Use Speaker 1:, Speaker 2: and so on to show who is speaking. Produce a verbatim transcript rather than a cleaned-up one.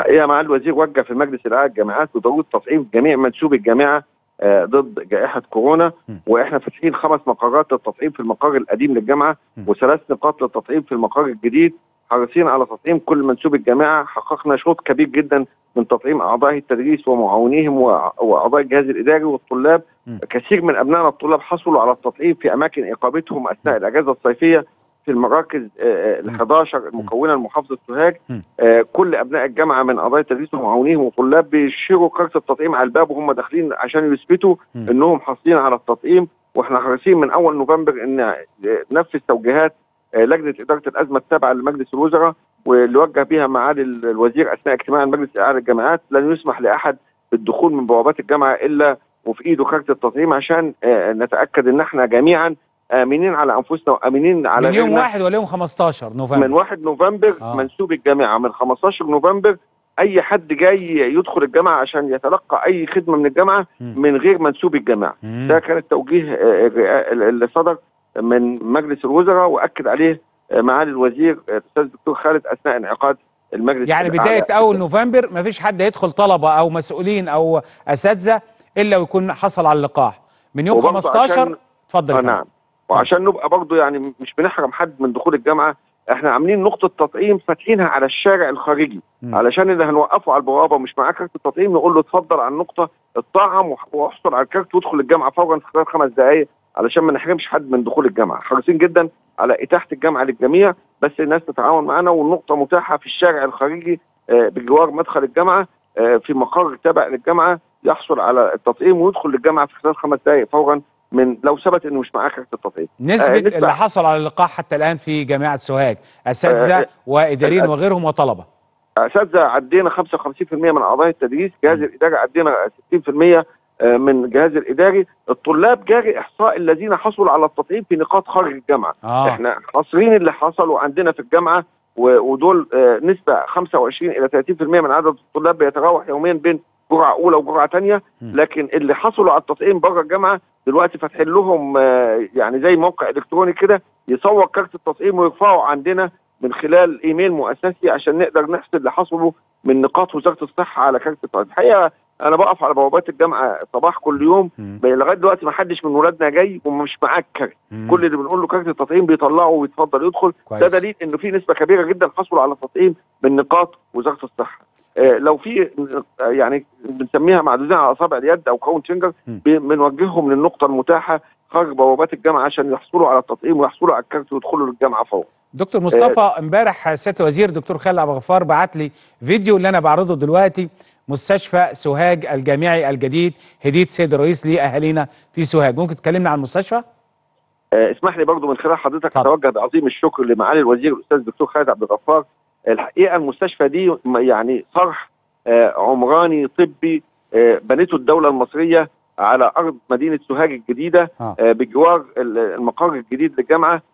Speaker 1: الحقيقه معالي الوزير وجه في المجلس الاعلى للجامعات بضروره تطعيم جميع منسوبي الجامعه ضد جائحه كورونا، واحنا فاتحين خمس مقرات للتطعيم في المقر القديم للجامعه وثلاث نقاط للتطعيم في المقر الجديد، حريصين على تطعيم كل منسوب الجامعه. حققنا شوط كبير جدا من تطعيم اعضاء التدريس ومعاونيهم واعضاء الجهاز الاداري والطلاب. كثير من ابنائنا الطلاب حصلوا على التطعيم في اماكن اقامتهم اثناء الاجازه الصيفيه في المراكز ال احد عشر المكونه لمحافظه سوهاج. كل ابناء الجامعه من اعضاء التدريس ومعاونيهم وطلاب بيشيروا كارت التطعيم على الباب وهم داخلين عشان يثبتوا انهم حاصلين على التطعيم. واحنا حريصين من اول نوفمبر ان ننفذ توجيهات لجنه اداره الازمه التابعه لمجلس الوزراء واللي وجه بها معالي الوزير اثناء اجتماع المجلس الاعلى للجامعات. لن يسمح لاحد بالدخول من بوابات الجامعه الا وفي ايده كارت التطعيم عشان نتاكد ان احنا جميعا امنين على انفسنا وامنين على
Speaker 2: من يوم واحد ولا يوم خمستاشر نوفمبر؟
Speaker 1: من واحد نوفمبر آه. منسوب الجامعه من خمستاشر نوفمبر اي حد جاي يدخل الجامعه عشان يتلقى اي خدمه من الجامعه م. من غير منسوب الجامعه. م. ده كان التوجيه اللي صدر من مجلس الوزراء واكد عليه معالي الوزير الاستاذ الدكتور خالد اثناء انعقاد المجلس.
Speaker 2: يعني بدايه اول نوفمبر ما فيش حد يدخل طلبه او مسؤولين او اساتذه الا ويكون حصل على اللقاح من يوم خمستاشر. اتفضل.
Speaker 1: آه نعم. وعشان نبقى برضه يعني مش بنحرم حد من دخول الجامعه، احنا عاملين نقطه تطعيم فاتحينها على الشارع الخارجي م. علشان اللي هنوقفه على البوابه مش معاه كارت التطعيم نقول له اتفضل على النقطه اتطعم واحصل على الكارت وادخل الجامعه فورا في خلال خمس دقائق علشان ما نحرمش حد من دخول الجامعه. حريصين جدا على اتاحه الجامعه للجميع، بس الناس تتعاون معانا والنقطه متاحه في الشارع الخارجي بجوار مدخل الجامعه في مقر تابع للجامعه يحصل على التطعيم ويدخل للجامعه في خلال خمس دقائق فورا من لو ثبت انه مش معاه كارت التطعيم.
Speaker 2: نسبة, آه نسبة اللي حصل على اللقاح حتى الان في جامعة سوهاج اساتذة آه واداريين آه وغيرهم وطلبة؟
Speaker 1: اساتذة عدينا خمسة وخمسين بالمئة من اعضاء التدريس، جهاز الاداري عدينا ستين بالمئة من الجهاز الاداري، الطلاب جاري احصاء الذين حصلوا على التطعيم في نقاط خارج الجامعة. آه. احنا حاصرين اللي حصلوا عندنا في الجامعة ودول آه نسبة خمسة وعشرين الى ثلاثين بالمئة من عدد الطلاب بيتراوح يوميا بين جرعة اولى وجرعة ثانية، لكن اللي حصلوا على التطعيم بره الجامعة دلوقتي فاتحين لهم يعني زي موقع الكتروني كده يصور كارت التطعيم ويرفعه عندنا من خلال ايميل مؤسسي عشان نقدر نحسب اللي حصله من نقاط وزاره الصحه على كارت التطعيم. الحقيقه انا بقف على بوابات الجامعه صباح كل يوم لغايه دلوقتي ما حدش من ولادنا جاي ومش معاه الكارت، كل اللي بنقول له كارت التطعيم بيطلعه ويتفضل يدخل. كويس. ده دليل انه في نسبه كبيره جدا حصلوا على التطعيم من نقاط وزاره الصحه. لو في يعني بنسميها معدودين على اصابع اليد او كاونت فينجر بنوجههم للنقطه المتاحه خارج بوابات الجامعه عشان يحصلوا على التطعيم ويحصلوا على الكارت ويدخلوا للجامعه فورا.
Speaker 2: دكتور مصطفى امبارح سياده الوزير دكتور خالد عبد الغفار بعت لي فيديو اللي انا بعرضه دلوقتي، مستشفى سوهاج الجامعي الجديد هديه سيد الرئيس لاهالينا في سوهاج. ممكن تكلمنا عن المستشفى؟
Speaker 1: اسمح لي برضو من خلال حضرتك اتوجه بعظيم الشكر لمعالي الوزير الاستاذ الدكتور خالد عبد الغفار. الحقيقه المستشفى دي يعني صرح عمراني طبي بنته الدوله المصريه على ارض مدينه سوهاج الجديده آه. بجوار المقر الجديد للجامعه.